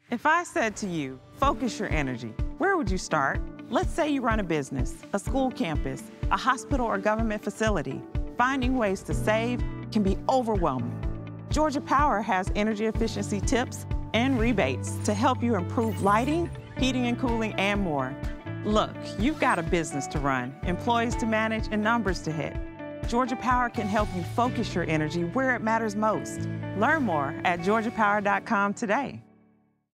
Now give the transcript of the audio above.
If I said to you, focus your energy, where would you start? Let's say you run a business, a school campus, a hospital or government facility. Finding ways to save can be overwhelming. Georgia Power has energy efficiency tips and rebates to help you improve lighting, heating and cooling, and more. Look, you've got a business to run, employees to manage, and numbers to hit. Georgia Power can help you focus your energy where it matters most. Learn more at georgiapower.com today.